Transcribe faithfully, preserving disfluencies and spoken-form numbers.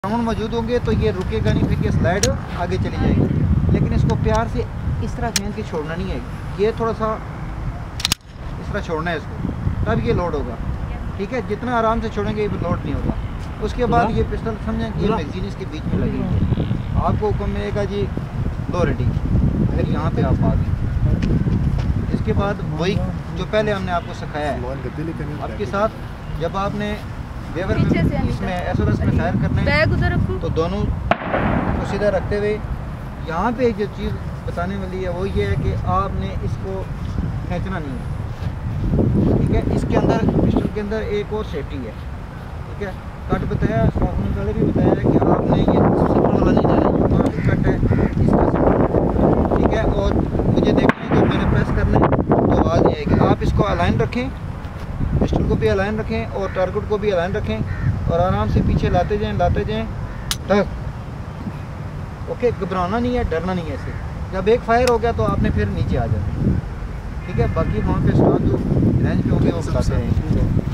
Round मौजूद होंगे तो ये रुकेगा नहीं, फिर ये स्लाइड आगे चली जाएगी। लेकिन इसको प्यार से इस तरह खींच के छोड़ना नहीं है, ये थोड़ा सा इस तरह छोड़ना है इसको, तब ये लोड होगा। ठीक है, जितना आराम से छोड़ेंगे ये लोड नहीं होगा। उसके बाद ये पिस्टल समझें कि ये मैगजीन इसके बीच में लगी हुई है। आपको हुक्म मिलेगा जी लो रेडी, फिर यहाँ पे आप आ गए। इसके बाद वही जो पहले हमने आपको सिखाया है आपके साथ, जब आपने वेवर में इसमें एसओएस में फायर करना है तो दोनों को सीधा रखते हुए यहाँ पे जो चीज़ बताने वाली है वो ये है कि आपने इसको खींचना नहीं है। ठीक है, इसके अंदर पिस्टल के अंदर एक और सेफ्टी है। ठीक है, कट बताया, शॉप में पहले भी बताया है कि आपने ये सिपर वाला नहीं डाला, ये कट है इसका सिपर। ठीक है, और मुझे देखना है कि मैंने प्रेस करना है तो आ जाएगी। आप इसको अलाइन रखें, पिस्टल को भी अलाइन रखें और टारगेट को भी अलाइन रखें और आराम से पीछे लाते जाएं लाते जाएं तक। ओके, घबराना नहीं है, डरना नहीं है इससे। जब एक फायर हो गया तो आपने फिर नीचे आ जाना। ठीक है, बाकी वहाँ पे स्टाफ जो रेंज पे होंगे वो खिलाते हैं।